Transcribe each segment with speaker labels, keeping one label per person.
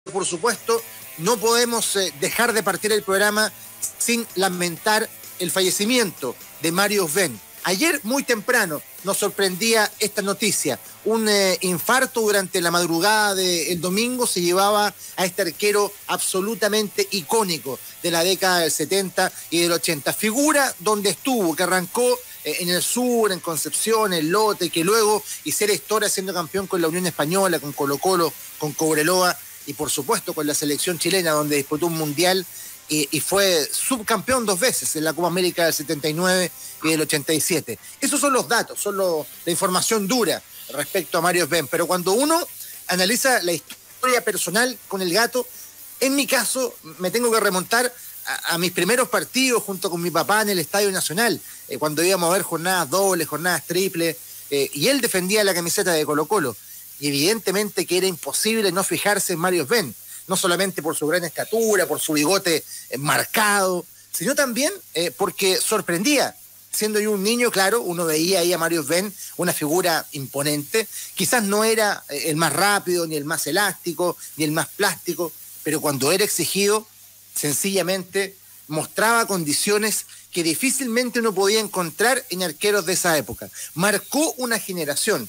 Speaker 1: por supuesto, no podemos dejar de partir el programa sin lamentar el fallecimiento de Mario Sven. Ayer, muy temprano, nos sorprendía esta noticia. Un infarto durante la madrugada del domingo se llevaba a este arquero absolutamente icónico de la década del 70 y del 80. Figura donde estuvo, que arrancó en el sur, en Concepción, en Lote, que luego hiciera historia siendo campeón con la Unión Española, con Colo-Colo, con Cobreloa y por supuesto con la selección chilena, donde disputó un mundial y fue subcampeón 2 veces en la Copa América del 79 y del 87. Esos son los datos, son la información dura respecto a Mario Sven. Pero cuando uno analiza la historia personal con el gato, en mi caso me tengo que remontar a mis primeros partidos junto con mi papá en el Estadio Nacional, cuando íbamos a ver jornadas dobles, jornadas triples, y él defendía la camiseta de Colo-Colo. Y evidentemente que era imposible no fijarse en Mario Sven, no solamente por su gran estatura, por su bigote marcado, sino también porque sorprendía. Siendo yo un niño, claro, uno veía ahí a Mario Sven, una figura imponente. Quizás no era el más rápido, ni el más elástico, ni el más plástico, pero cuando era exigido, sencillamente mostraba condiciones que difícilmente uno podía encontrar en arqueros de esa época. Marcó una generación.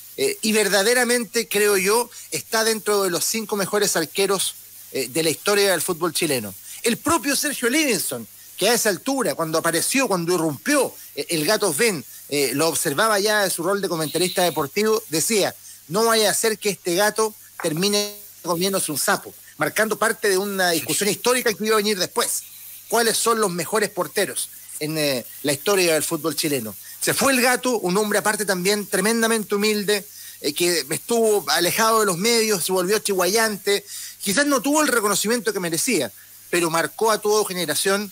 Speaker 1: Y verdaderamente, creo yo, está dentro de los 5 mejores arqueros de la historia del fútbol chileno. El propio Sergio Livingston, que a esa altura, cuando apareció, cuando irrumpió el gato Sven, lo observaba ya de su rol de comentarista deportivo, decía, no vaya a ser que este gato termine comiéndose un sapo, marcando parte de una discusión histórica que iba a venir después. ¿Cuáles son los mejores porteros en la historia del fútbol chileno? Se fue el gato, un hombre aparte también tremendamente humilde, que estuvo alejado de los medios, se volvió chihuayante, quizás no tuvo el reconocimiento que merecía, pero marcó a toda generación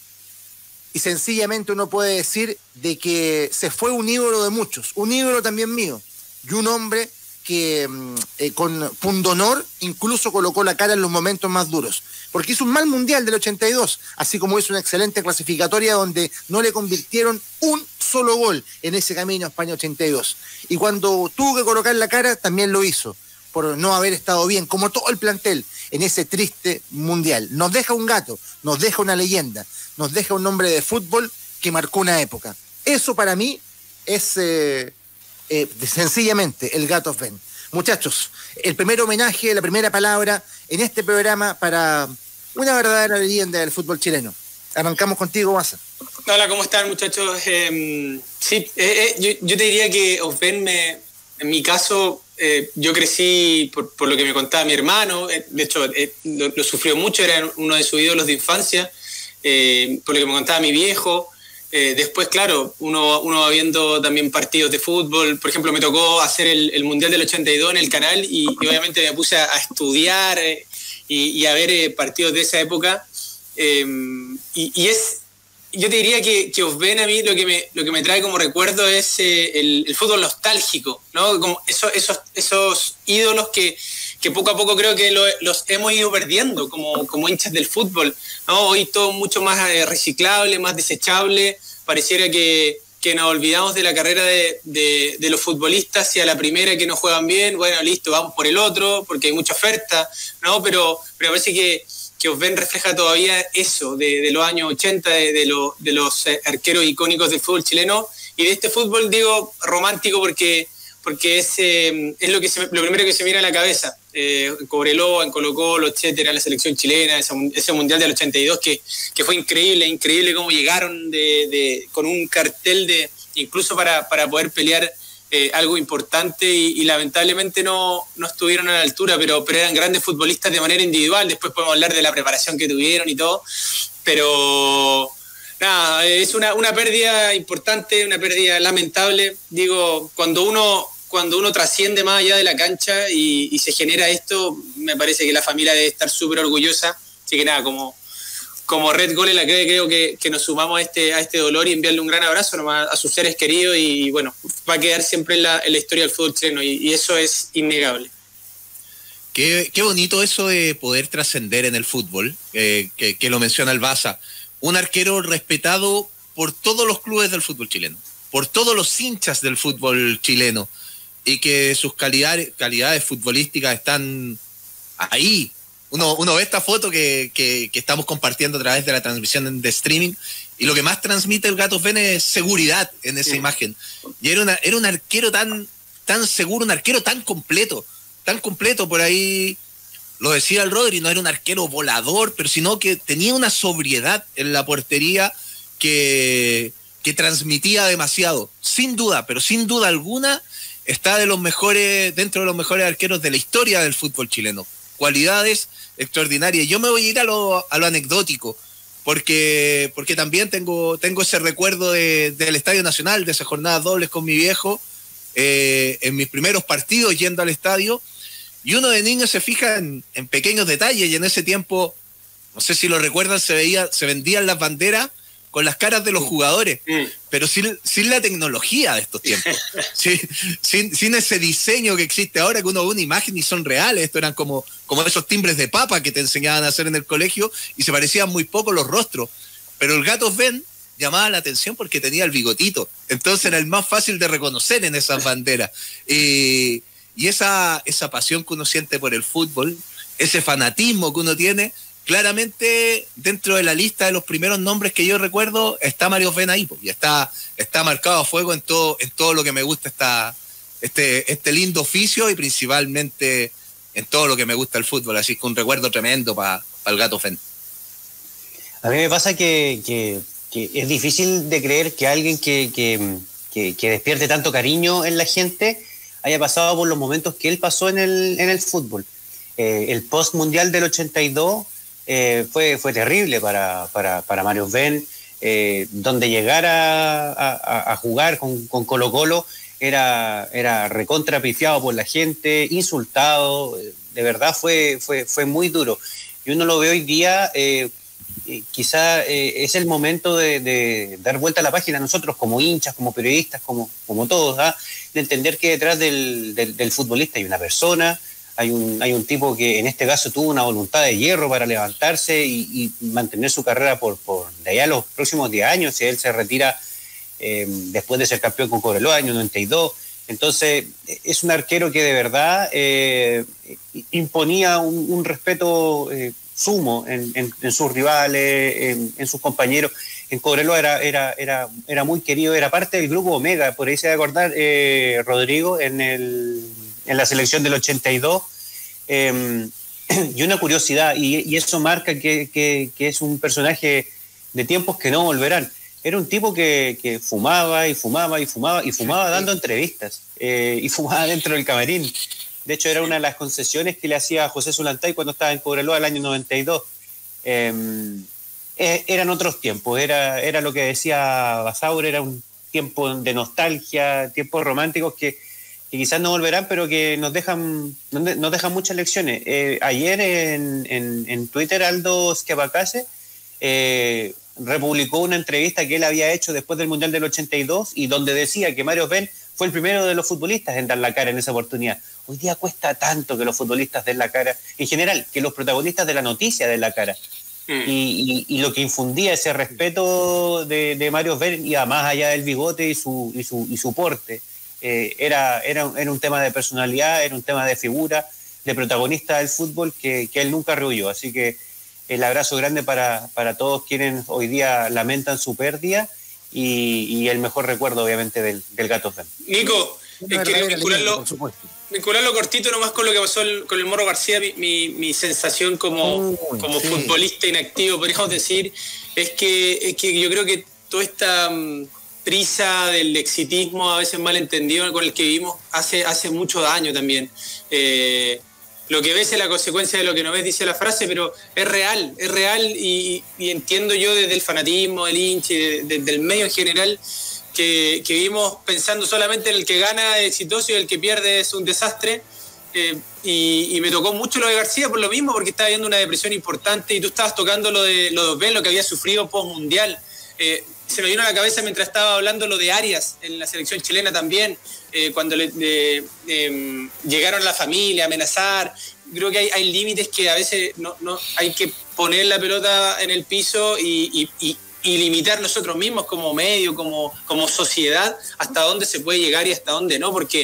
Speaker 1: y sencillamente uno puede decir de que se fue un ídolo de muchos, un ídolo también mío, y un hombre que con pundonor incluso colocó la cara en los momentos más duros, porque hizo un mal mundial del 82, así como hizo una excelente clasificatoria donde no le convirtieron un solo gol en ese camino a España 82. Y cuando tuvo que colocar la cara, también lo hizo, por no haber estado bien, como todo el plantel, en ese triste mundial. Nos deja un gato, nos deja una leyenda, nos deja un hombre de fútbol que marcó una época. Eso para mí es sencillamente el gato Sven. Muchachos, el primer homenaje, la primera palabra en este programa para una verdadera leyenda del fútbol chileno. Arrancamos contigo, Guasa.
Speaker 2: Hola, ¿cómo están, muchachos? Sí, yo te diría que Sven, en mi caso, yo crecí por lo que me contaba mi hermano, de hecho lo sufrió mucho, era uno de sus ídolos de infancia, por lo que me contaba mi viejo. Después, claro, uno va viendo también partidos de fútbol. Por ejemplo, me tocó hacer el Mundial del 82 en el canal y obviamente me puse a estudiar y a ver partidos de esa época. Yo te diría que Sven a mí lo que me trae como recuerdo es el fútbol nostálgico, ¿no? Como esos ídolos que poco a poco creo que los hemos ido perdiendo como hinchas del fútbol, ¿no? Hoy todo mucho más reciclable, más desechable. Pareciera que nos olvidamos de la carrera de los futbolistas y a la primera que no juegan bien, bueno, listo, vamos por el otro porque hay mucha oferta, ¿no? Pero me parece que Sven refleja todavía eso de los años 80, de los arqueros icónicos del fútbol chileno y de este fútbol, digo, romántico porque es lo primero que se mira a la cabeza. En Cobreloa, en Colo-Colo, etcétera, la selección chilena, ese mundial del 82 que fue increíble cómo llegaron con un cartel incluso para poder pelear algo importante y lamentablemente no estuvieron a la altura, pero eran grandes futbolistas de manera individual. Después podemos hablar de la preparación que tuvieron y todo, pero nada, es una pérdida importante, una pérdida lamentable. Digo, cuando uno trasciende más allá de la cancha y se genera esto, me parece que la familia debe estar súper orgullosa. Así que nada, como Red Gol en la creo que nos sumamos a este dolor y enviarle un gran abrazo nomás a sus seres queridos y bueno, va a quedar siempre en la historia del fútbol chileno y eso es innegable.
Speaker 3: Qué bonito eso de poder trascender en el fútbol, que lo menciona el Baza. Un arquero respetado por todos los clubes del fútbol chileno, por todos los hinchas del fútbol chileno, y que sus calidades futbolísticas están ahí, Uno ve esta foto que estamos compartiendo a través de la transmisión de streaming, y lo que más transmite el Gato Sven es seguridad en esa imagen. Y era un arquero tan seguro, un arquero tan completo por ahí. Lo decía el Rodri, no era un arquero volador, pero sino que tenía una sobriedad en la portería que transmitía demasiado. Sin duda, pero sin duda alguna, está dentro de los mejores arqueros de la historia del fútbol chileno. Cualidades extraordinarias. Yo me voy a ir a lo anecdótico, porque también tengo ese recuerdo del Estadio Nacional, de esas jornadas dobles con mi viejo, en mis primeros partidos yendo al estadio. Y uno de niño se fija en pequeños detalles, y en ese tiempo, no sé si lo recuerdan, se vendían las banderas con las caras de los jugadores, pero sin la tecnología de estos tiempos, sin ese diseño que existe ahora, que uno ve una imagen y son reales. Esto eran como esos timbres de papa que te enseñaban a hacer en el colegio, y se parecían muy poco los rostros. Pero el Gato Sven llamaba la atención porque tenía el bigotito, entonces era el más fácil de reconocer en esas banderas. Y esa pasión que uno siente por el fútbol, ese fanatismo que uno tiene, claramente dentro de la lista de los primeros nombres que yo recuerdo está Mario Sven ahí, y está marcado a fuego en todo lo que me gusta este lindo oficio, y principalmente en todo lo que me gusta el fútbol. Así que un recuerdo tremendo para el Gato Sven.
Speaker 4: A mí me pasa que es difícil de creer que alguien que despierte tanto cariño en la gente haya pasado por los momentos que él pasó en el fútbol. El post-mundial del 82 fue terrible para Mario Sven, donde llegar a jugar con Colo-Colo era recontrapifiado por la gente, insultado. De verdad fue muy duro. Y uno lo ve hoy día, quizá es el momento de dar vuelta a la página nosotros como hinchas, como periodistas, como todos, de entender que detrás del futbolista hay una persona, hay un tipo que en este caso tuvo una voluntad de hierro para levantarse y mantener su carrera por de allá a los próximos 10 años, si él se retira después de ser campeón con Cobreloa, año 92. Entonces es un arquero que de verdad imponía un respeto sumo en sus rivales, en sus compañeros. En Cobreloa era muy querido, era parte del grupo Omega, por ahí se va a acordar Rodrigo, en la selección del 82, y una curiosidad, y eso marca que es un personaje de tiempos que no volverán. Era un tipo que fumaba y fumaba y fumaba y fumaba dando entrevistas, y fumaba dentro del camarín. De hecho, era una de las concesiones que le hacía a José Zulantay cuando estaba en Cobreloa el año 92. Eran otros tiempos, era lo que decía Basaur, era un tiempo de nostalgia, tiempos románticos que quizás no volverán, pero que nos dejan muchas lecciones. Ayer en Twitter, Aldo Schiavacase republicó una entrevista que él había hecho después del Mundial del 82, y donde decía que Mario Sven fue el primero de los futbolistas en dar la cara en esa oportunidad. Hoy día cuesta tanto que los futbolistas den la cara, en general, que los protagonistas de la noticia den la cara. Y lo que infundía ese respeto de Mario Sven iba más allá del bigote y su porte. Era un tema de personalidad, era un tema de figura, de protagonista del fútbol que él nunca rehuyó. Así que el abrazo grande para todos quienes hoy día lamentan su pérdida, y el mejor recuerdo obviamente del Gato Sven.
Speaker 2: Nico, quiero vincularlo cortito nomás con lo que pasó con el Morro García. Mi sensación como futbolista inactivo, podríamos decir, es que yo creo que toda esta prisa del exitismo, a veces malentendido, con el que vivimos, hace mucho daño también. Lo que ves es la consecuencia de lo que no ves, dice la frase, pero es real y entiendo yo desde el fanatismo, del hincha y del medio en general, que vivimos pensando solamente en el que gana es exitoso y el que pierde es un desastre. Y me tocó mucho lo de García por lo mismo, porque estaba viendo una depresión importante, y tú estabas tocando lo de Open, lo que había sufrido post-mundial. Se me vino a la cabeza mientras estaba hablando lo de Arias en la selección chilena también, cuando llegaron a la familia a amenazar. Creo que hay límites que a veces no hay que poner la pelota en el piso y limitar nosotros mismos como medio, como sociedad, hasta dónde se puede llegar y hasta dónde no, porque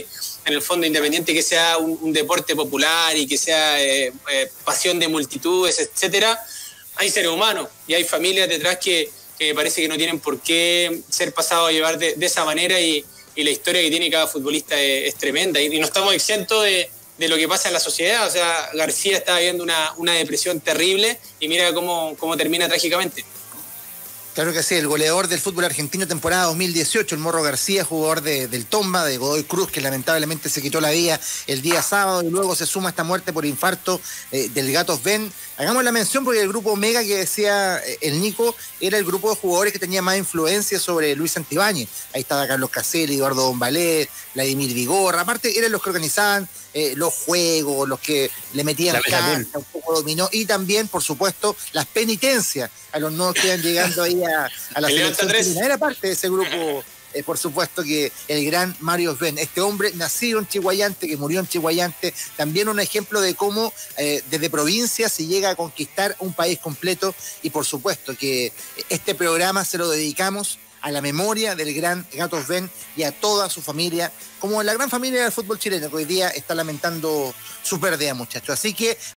Speaker 2: en el fondo, independiente que sea un deporte popular y que sea pasión de multitudes, etcétera, hay seres humanos y hay familias detrás que me parece que no tienen por qué ser pasados a llevar de esa manera y la historia que tiene cada futbolista es tremenda y no estamos exentos de lo que pasa en la sociedad. O sea, García estaba viviendo una depresión terrible y mira cómo termina trágicamente.
Speaker 1: Claro que sí, el goleador del fútbol argentino temporada 2018, el Morro García, jugador del Tomba, de Godoy Cruz, que lamentablemente se quitó la vida el día sábado y luego se suma esta muerte por infarto del Gato Sven. Hagamos la mención porque el grupo Omega que decía el Nico era el grupo de jugadores que tenía más influencia sobre Luis Santibáñez. Ahí estaba Carlos Caselli, Eduardo Bombalé, Vladimir Vigorra. Aparte eran los que organizaban los juegos, los que le metían cartas, un poco dominó, y también, por supuesto, las penitencias a los nuevos que iban llegando ahí a la selección chilena. Era parte de ese grupo, por supuesto, que el gran Mario Sven, este hombre nacido en Chihuayante, que murió en Chihuayante, también un ejemplo de cómo desde provincia se llega a conquistar un país completo, y por supuesto que este programa se lo dedicamos a la memoria del gran Gato Sven y a toda su familia, como la gran familia del fútbol chileno, que hoy día está lamentando su pérdida, muchachos. Así que